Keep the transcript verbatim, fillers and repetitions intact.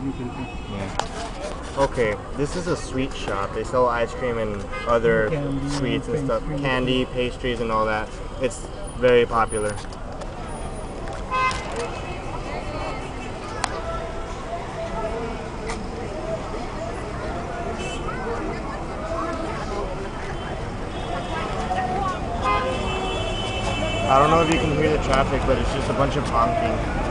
Yeah. Okay, this is a sweet shop. They sell ice cream and other Candy, sweets and stuff. pastries. Candy, pastries, and all that. It's very popular. I don't know if you can hear the traffic, but it's just a bunch of honking.